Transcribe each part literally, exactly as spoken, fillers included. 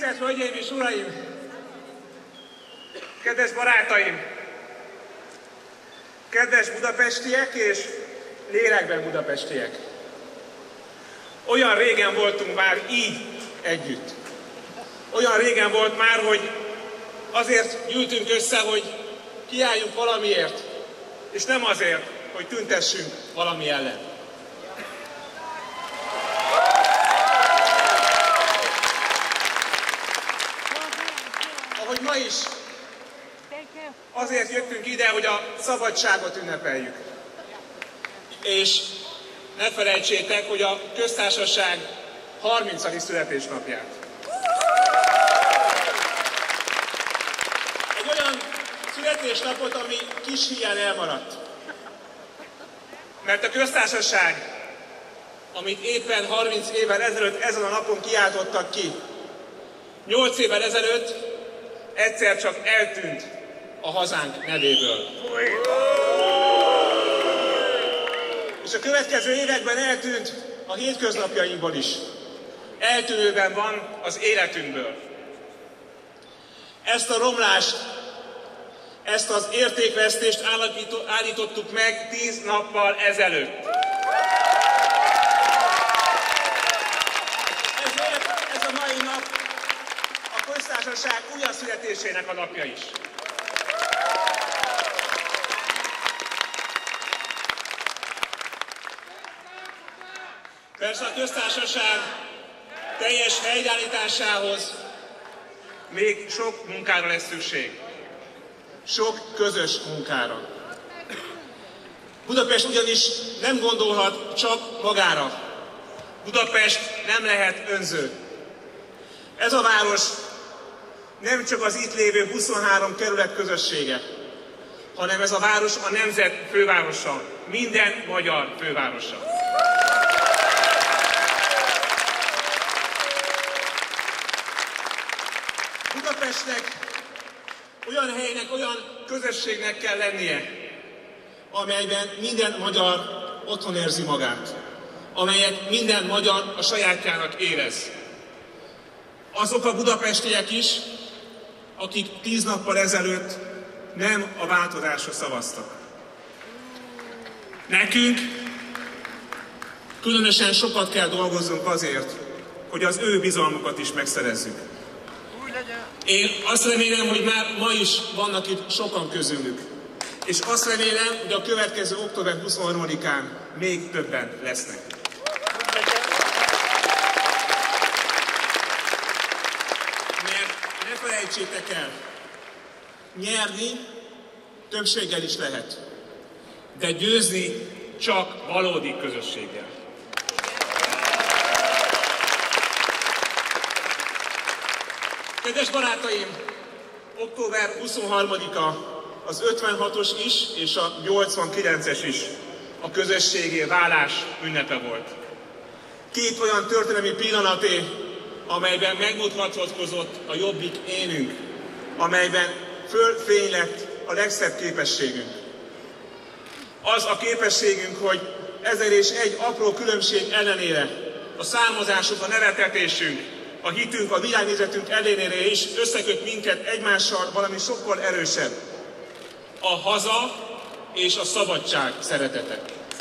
Tisztelt Hölgyeim és Uraim! Kedves barátaim! Kedves budapestiek és lélekben budapestiek! Olyan régen voltunk már így együtt. Olyan régen volt már, hogy azért gyűltünk össze, hogy kiálljunk valamiért, és nem azért, hogy tüntessünk valami ellen. Ahogy ma is, azért jöttünk ide, hogy a szabadságot ünnepeljük. És ne felejtsétek, hogy a köztársaság harmincadik születésnapját. Egy olyan születésnapot, ami kis híján elmaradt. Mert a köztársaság, amit éppen harminc évvel ezelőtt ezen a napon kiáltottak ki, nyolc évvel ezelőtt egyszer csak eltűnt a hazánk nevéből. És a következő években eltűnt a hétköznapjainkból is. Eltűnőben van az életünkből. Ezt a romlást, ezt az értékvesztést állítottuk meg tíz nappal ezelőtt. Ezért ez a mai nap a köztársaság újjászületésének a napja is. Persze a köztársaság teljes helyreállításához még sok munkára lesz szükség. Sok közös munkára. Budapest ugyanis nem gondolhat csak magára. Budapest nem lehet önző. Ez a város nem csak az itt lévő huszonhárom kerület közössége, hanem ez a város a nemzet fővárosa, minden magyar fővárosa. Budapestnek olyan helynek, olyan közösségnek kell lennie, amelyben minden magyar otthon érzi magát, amelyet minden magyar a sajátjának érez. Azok a budapestiek is, akik tíz nappal ezelőtt nem a változásra szavaztak. Nekünk különösen sokat kell dolgoznunk azért, hogy az ő bizalmukat is megszerezzük. Én azt remélem, hogy már ma is vannak itt sokan közülük. És azt remélem, hogy a következő október huszonharmadikán még többen lesznek. Mert ne felejtsétek el, nyerni többséggel is lehet, de győzni csak valódi közösséggel. Kedves barátaim, október huszonharmadika az ötvenhatos is és a nyolcvankilences is a közösségé válás ünnepe volt. Két olyan történelmi pillanaté, amelyben megmutatkozott a jobbik énünk, amelyben fölfény lett a legszebb képességünk. Az a képességünk, hogy ezer és egy apró különbség ellenére a származásunk, a neveltetésünk, a hitünk, a világnézetünk ellenére is összeköt minket egymással valami sokkal erősebb. A haza és a szabadság szeretete.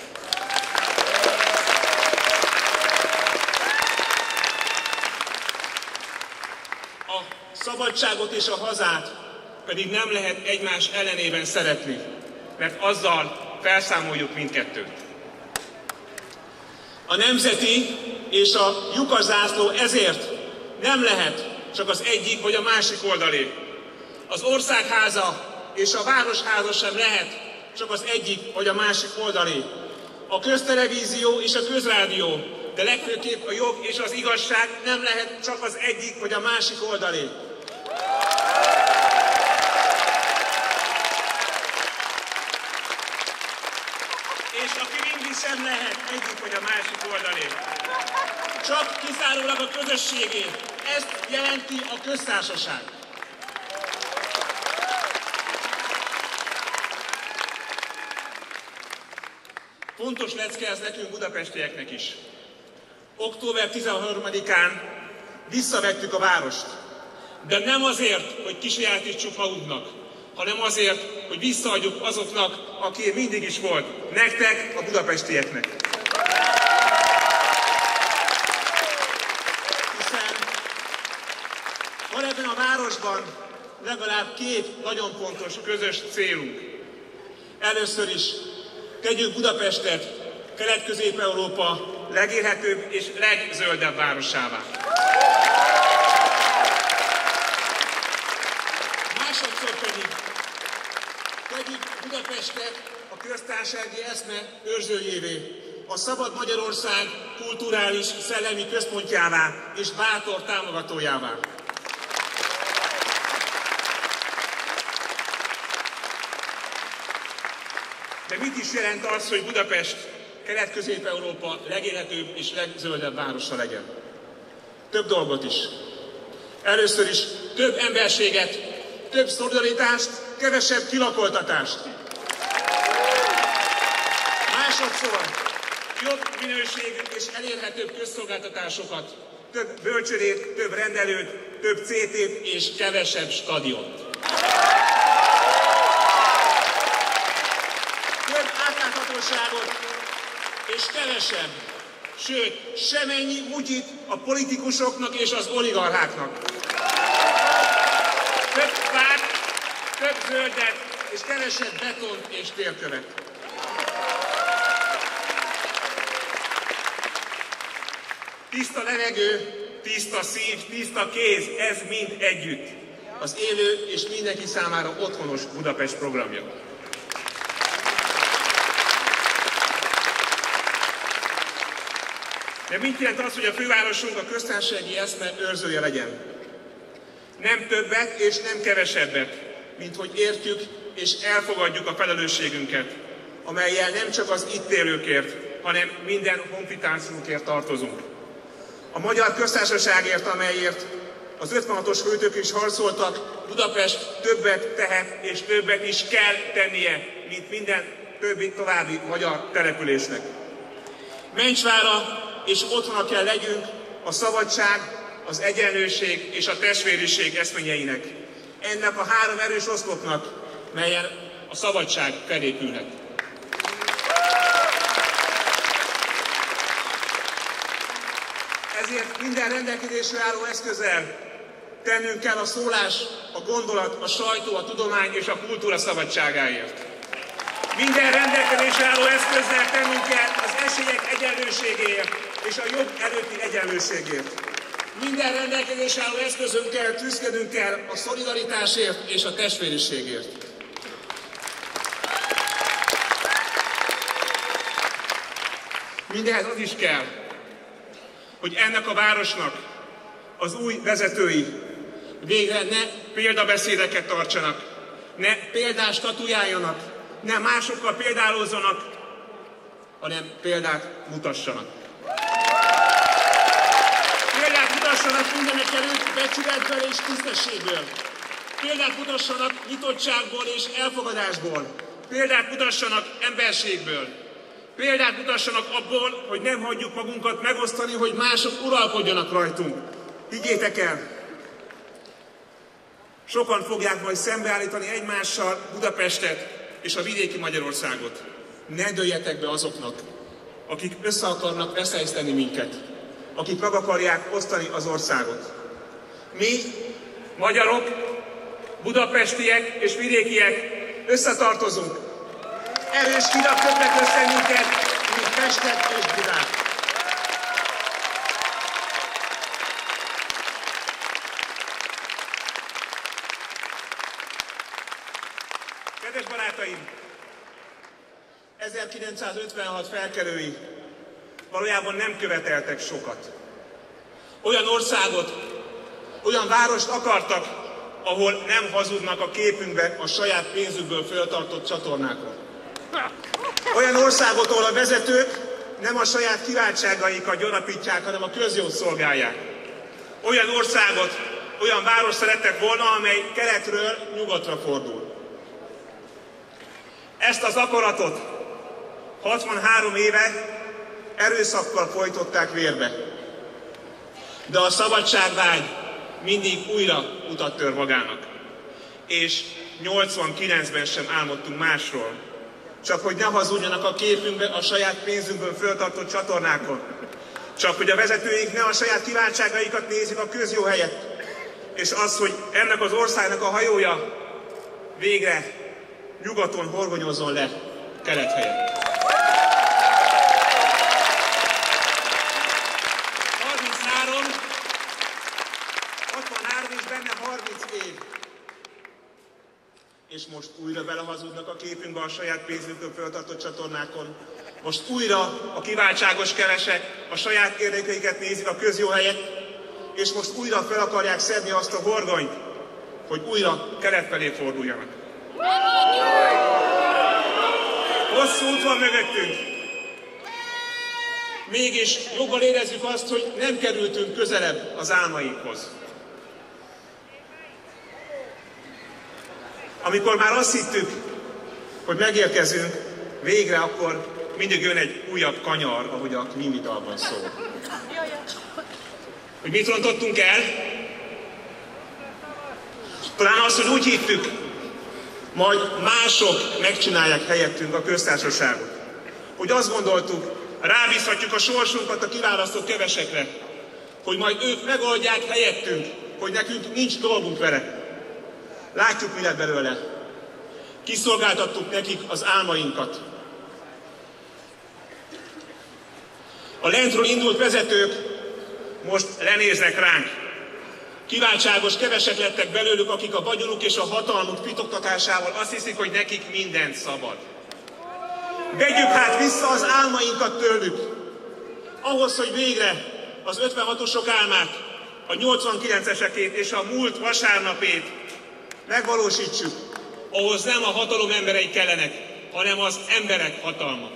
A szabadságot és a hazát pedig nem lehet egymás ellenében szeretni, mert azzal felszámoljuk mindkettőt. A nemzeti és a lyukaszászló ezért nem lehet csak az egyik vagy a másik oldalé. Az országháza és a városháza sem lehet csak az egyik vagy a másik oldalé. A köztelevízió és a közrádió, de legfőképp a jog és az igazság nem lehet csak az egyik vagy a másik oldalé. És a krimbi sem lehet egyik vagy a másik oldalé. Csak kizárólag a közösségé. Ezt jelenti a köztársaság. Fontos lecke ez nekünk budapestieknek is. október tizenharmadikán visszavettük a várost. De nem azért, hogy kisajátítsuk magunknak, hanem azért, hogy visszaadjuk azoknak, aki mindig is volt, nektek, a budapestieknek. Hiszen van ebben a városban legalább két nagyon fontos közös célunk. Először is tegyük Budapestet Kelet-Közép-Európa legélhetőbb és legzöldebb városává. Másodszor pedig tegyük Budapestet a köztársasági eszme őrzőjévé, a szabad Magyarország kulturális, szellemi központjává és bátor támogatójává. De mit is jelent az, hogy Budapest Kelet-Közép-Európa legélhetőbb és legzöldebb városa legyen? Több dolgot is. Először is több emberséget, több szolidaritást, kevesebb kilakoltatást. Másodszor jobb minőségű és elérhetőbb közszolgáltatásokat, több bölcsődét, több rendelőt, több cé tét és kevesebb stadiont. Több átláthatóságot és kevesebb, sőt, semennyi mutyit a politikusoknak és az oligarcháknak. Több fát, több zöldet és kevesebb betont és térkövet. Tiszta levegő, tiszta szív, tiszta kéz, ez mind együtt. Az élő és mindenki számára otthonos Budapest programja. De mit jelent az, hogy a fővárosunk a köztársasági eszme őrzője legyen? Nem többet és nem kevesebbet, mint hogy értjük és elfogadjuk a felelősségünket, amellyel nem csak az itt élőkért, hanem minden honfitársunkért tartozunk. A magyar köztársaságért, amelyért az ötvenhatos költők is harcoltak, Budapest többet tehet és többet is kell tennie, mint minden többi további magyar településnek. Mencsvára és otthona kell legyünk a szabadság, az egyenlőség és a testvériség eszményeinek. Ennek a három erős oszlopnak, melyen a szabadság felépülhet. Ezért minden rendelkezésre álló eszközzel tennünk kell a szólás, a gondolat, a sajtó, a tudomány és a kultúra szabadságáért. Minden rendelkezésre álló eszközzel tennünk kell az esélyek egyenlőségéért és a jog előtti egyenlőségért. Minden rendelkezésre álló eszközünkkel tüszkedünk kell a szolidaritásért és a testvériségért. Mindehez az is kell, hogy ennek a városnak az új vezetői végre ne példabeszédeket tartsanak, ne példát statujáljanak, ne másokkal példálozzanak, hanem példát mutassanak. Példát mutassanak mindenek előtt becsületből és tisztességből. Példát mutassanak nyitottságból és elfogadásból. Példát mutassanak emberségből. Példát mutassanak abból, hogy nem hagyjuk magunkat megosztani, hogy mások uralkodjanak rajtunk. Higgyétek el, sokan fogják majd szembeállítani egymással Budapestet és a vidéki Magyarországot. Ne dőljetek be azoknak, akik össze akarnak veszélyezteni minket, akik meg akarják osztani az országot. Mi, magyarok, budapestiek és vidékiek összetartozunk. Erős hidak kötnek össze minket, mint Pestet és Budát. Kedves barátaim! ezerkilencszázötvenhat felkelői valójában nem követeltek sokat. Olyan országot, olyan várost akartak, ahol nem hazudnak a képünkbe a saját pénzükből föltartott csatornákon. Olyan országot, ahol a vezetők nem a saját kiváltságaikat gyarapítják, hanem a közjót szolgálják. Olyan országot, olyan város szerettek volna, amely keletről nyugatra fordul. Ezt az akaratot hatvanhárom éve erőszakkal folytották vérbe. De a szabadságvágy mindig újra utat tör magának. És nyolcvankilencben sem álmodtunk másról. Csak hogy ne hazudjanak a képünkbe a saját pénzünkből föltartott csatornákon. Csak hogy a vezetőink ne a saját kiváltságaikat nézik a közjó helyett. És az, hogy ennek az országnak a hajója végre nyugaton horgonyozzon le kelet helyett. harminchárom, hatvanhárom és benne harminc év. És most újra belehazudnak a képünkbe a saját pénzünkből föltartott csatornákon. Most újra a kiváltságos kevesek a saját érdekeiket nézik a közjó helyett, és most újra fel akarják szedni azt a horgonyt, hogy újra kelet felé forduljanak. Hosszú út van mögöttünk. Mégis jobban érezzük azt, hogy nem kerültünk közelebb az álmainkhoz. Amikor már azt hittük, hogy megérkezünk, végre akkor mindig jön egy újabb kanyar, ahogy a Klímidalban szól. Hogy mit rontottunk el? Talán azt, hogy úgy hittük, majd mások megcsinálják helyettünk a köztársaságot. Hogy azt gondoltuk, rábízhatjuk a sorsunkat a kiválasztott kevesekre, hogy majd ők megoldják helyettünk, hogy nekünk nincs dolgunk vele. Látjuk, mi lett belőle. Kiszolgáltattuk nekik az álmainkat. A lentről indult vezetők most lenéznek ránk. Kiváltságos kevesek lettek belőlük, akik a vagyonuk és a hatalmuk pitoktatásával azt hiszik, hogy nekik mindent szabad. Vegyük hát vissza az álmainkat tőlük. Ahhoz, hogy végre az ötvenhatosok álmát, a nyolcvankilencesekét és a múlt vasárnapét megvalósítsuk. Ahhoz nem a hatalom emberei kellenek, hanem az emberek hatalma.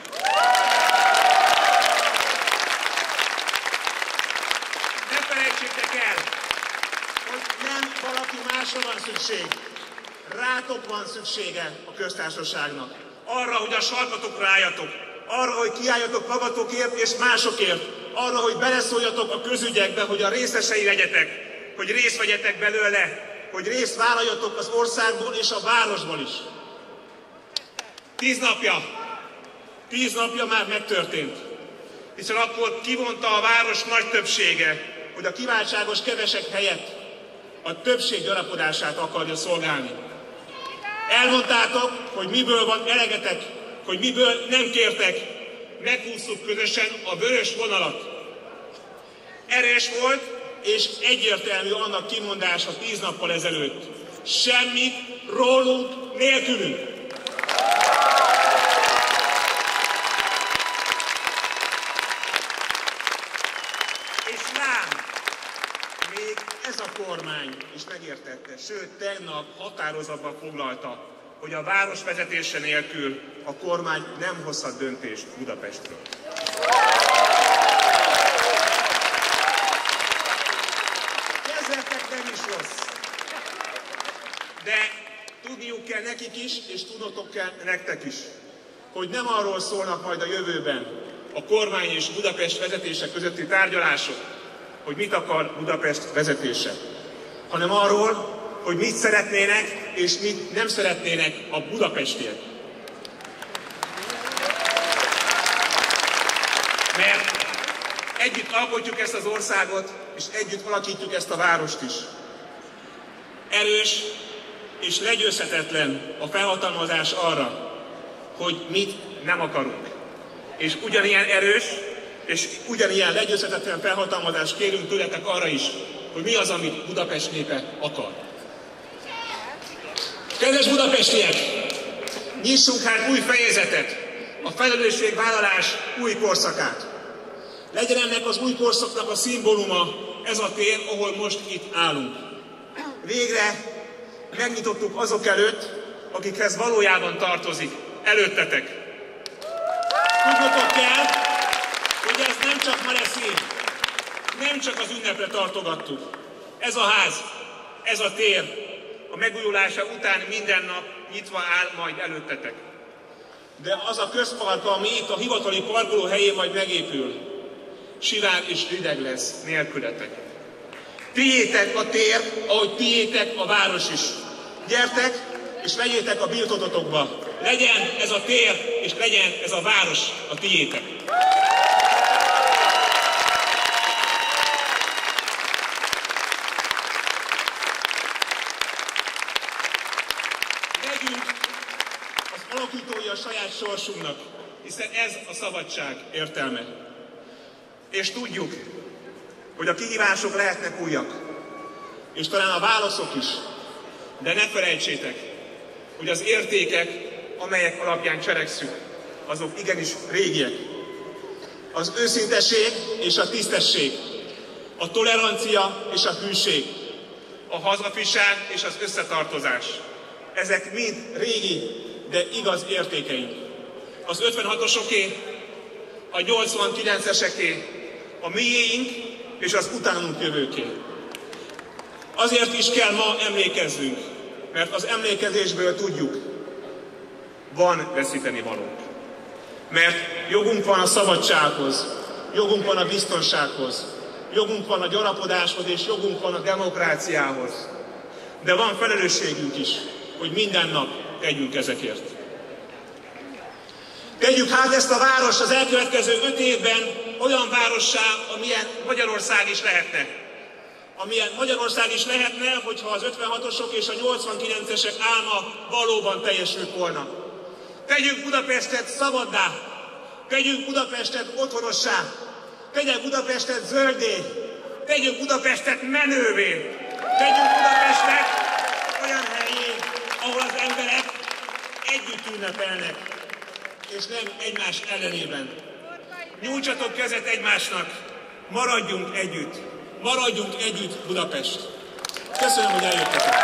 Ne felejtsétek el, hogy nem valaki másra van szükség. Rátok van szüksége a köztársaságnak. Arra, hogy a sarkatokra álljatok. Arra, hogy kiálljatok magatokért és másokért. Arra, hogy beleszóljatok a közügyekbe, hogy a részesei legyetek. Hogy részt vegyetek belőle. Hogy részt vállaljatok az országból és a városból is. Tíz napja, tíz napja már megtörtént. Hiszen akkor kivonta a város nagy többsége, hogy a kiváltságos kevesek helyett a többség gyarapodását akarja szolgálni. Elmondtátok, hogy miből van elegetek, hogy miből nem kértek. Meghúztuk közösen a vörös vonalat. Erős volt, és egyértelmű annak kimondása tíz nappal ezelőtt. Semmit rólunk nélkülünk. És lám, még ez a kormány is megértette, sőt, tegnap határozatban foglalta, hogy a város vezetése nélkül a kormány nem hozhat döntést Budapestről. Nem is rossz. De tudniuk kell nekik is, és tudnotok kell nektek is, hogy nem arról szólnak majd a jövőben a kormány és Budapest vezetése közötti tárgyalások, hogy mit akar Budapest vezetése, hanem arról, hogy mit szeretnének és mit nem szeretnének a budapestiek. Mert együtt alkotjuk ezt az országot, és együtt alakítjuk ezt a várost is. Erős és legyőzhetetlen a felhatalmazás arra, hogy mit nem akarunk. És ugyanilyen erős és ugyanilyen legyőzhetetlen felhatalmazást kérünk tőletek arra is, hogy mi az, amit Budapest népe akar. Kedves budapestiek! Nyissunk hát új fejezetet, a felelősségvállalás új korszakát. Legyen ennek az új korszaknak a szimbóluma ez a tér, ahol most itt állunk. Végre megnyitottuk azok előtt, akikhez valójában tartozik, előttetek. Tudnotok kell, hogy ez nem csak ma lesz így, nem csak az ünnepre tartogattuk. Ez a ház, ez a tér a megújulása után minden nap nyitva áll majd előttetek. De az a közpark, ami itt a hivatali parkoló helyén majd megépül, sivár és rideg lesz nélkületek. Tiétek a tér, ahogy tiétek a város is. Gyertek, és vegyétek a birtokotokba. Legyen ez a tér, és legyen ez a város a tiétek. Legyünk az alakítói a saját sorsunknak, hiszen ez a szabadság értelme. És tudjuk, hogy a kihívások lehetnek újak, és talán a válaszok is, de ne felejtsétek, hogy az értékek, amelyek alapján cselekszünk, azok igenis régiek. Az őszintesség és a tisztesség, a tolerancia és a hűség, a hazafiság és az összetartozás. Ezek mind régi, de igaz értékeink. Az ötvenhatosoké, a nyolcvankilenceseké, a miénk és az utánunk jövőké. Azért is kell ma emlékeznünk, mert az emlékezésből tudjuk, van veszíteni valónk. Mert jogunk van a szabadsághoz, jogunk van a biztonsághoz, jogunk van a gyarapodáshoz és jogunk van a demokráciához. De van felelősségünk is, hogy minden nap tegyünk ezekért. Tegyük hát ezt a várost az elkövetkező öt évben olyan várossá, amilyen Magyarország is lehetne. Amilyen Magyarország is lehetne, hogyha az ötvenhatosok és a nyolcvankilencesek álma valóban teljesült volna. Tegyünk Budapestet szabaddá, tegyünk Budapestet otthonossá, tegyünk Budapestet zöldé, tegyünk Budapestet menővé, tegyünk Budapestet olyan helyén, ahol az emberek együtt ünnepelnek, és nem egymás ellenében. Nyújtsatok kezet egymásnak, maradjunk együtt, maradjunk együtt Budapest. Köszönöm, hogy eljöttetek.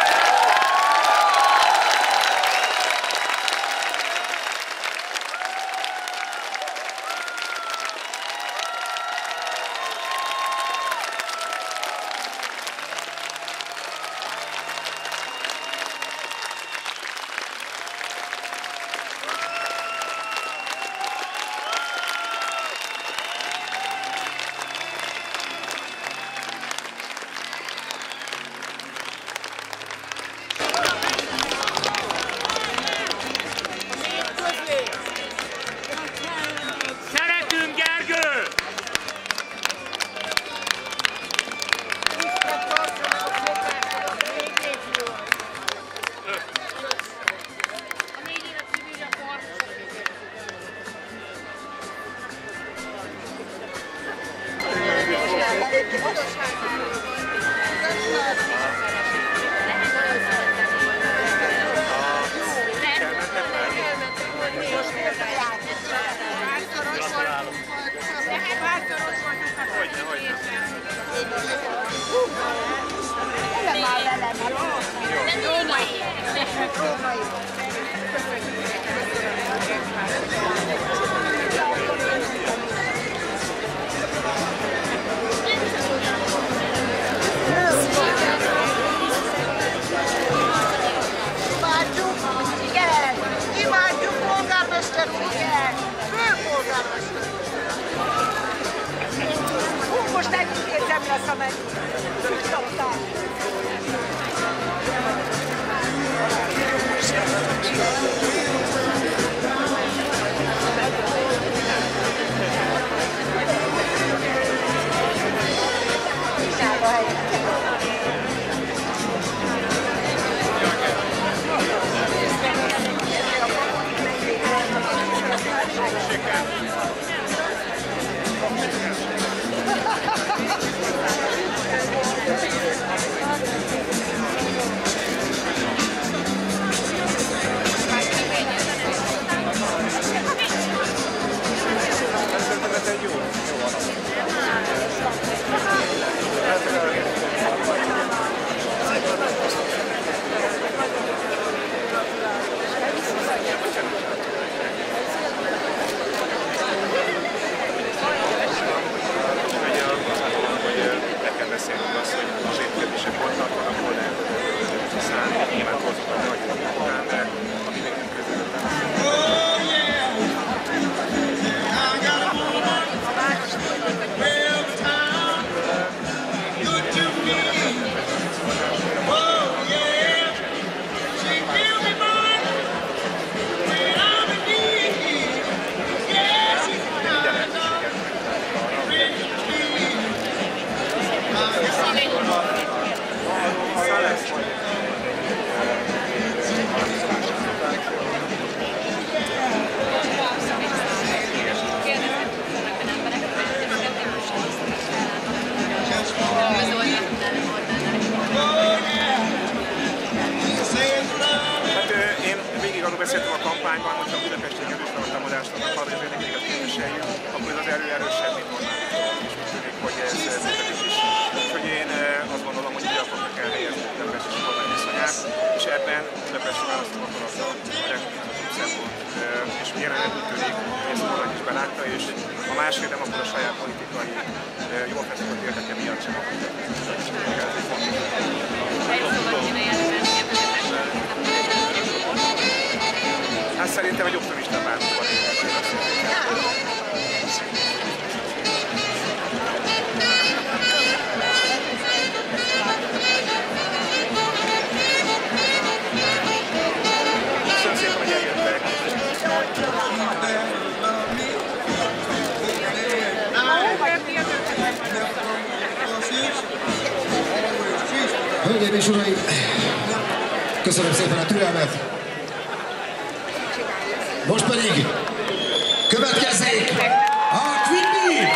Most együtt értem lesz a meg. Siker. Én végig arról beszéltem a kampányban, hogyha a budapesti erős támadást vannak arra, hogy az érdekeket képviseljük, akkor ez az erő erősebb, mint most. És úgy tűnik, hogy ez működik is. Úgyhogy én azt gondolom, hogy ide akarnak elhelyezni Budapest és a kormány viszonyát, és ebben Budapesti választóakarata a legfontosabb szempont. És jelenleg úgy tűnik, hogy ezt a kormány is belátta, és a másfél nem akkor a saját politikai jól feszített érdeke miatt sem akarja. Ez egy fontos. Hát szerintem egy optimista pártban köszönöm szépen, hogy eljöttek. Hölgyeim és uraim, köszönöm szépen a türelmet. Most pedig következzék a Queen Bee!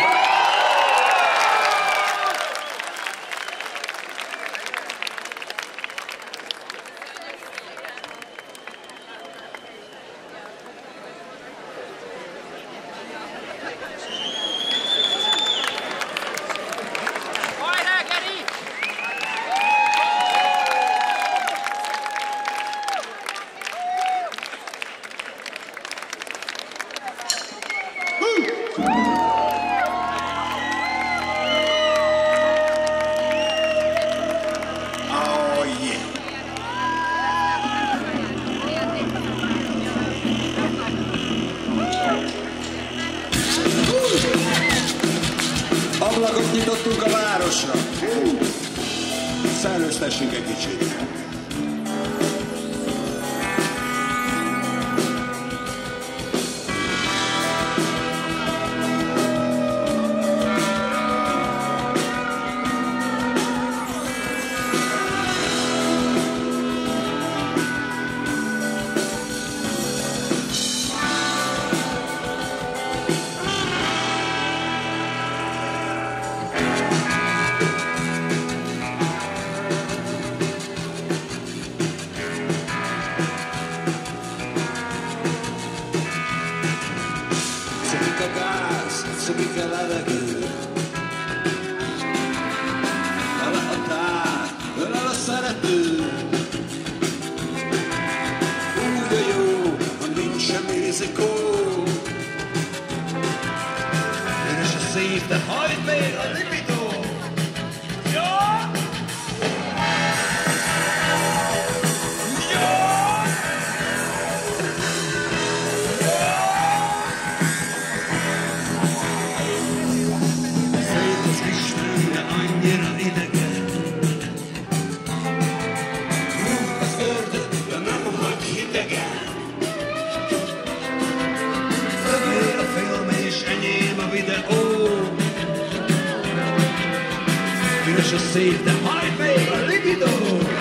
Ablakot nyitottunk a városra. Szellőztessünk egy kicsit. Szökik a levegő, vele a tár, ölel a szerető. Úgy de jó, ha nincs semmi rizikó. Üres a szív, de hajt még a libidó. Jó! Annyira idegen. Rúg az ördög, de nem vagy hidegen. Fehér a film és enyém a videó. Üres a szív, de hajt még a libidó.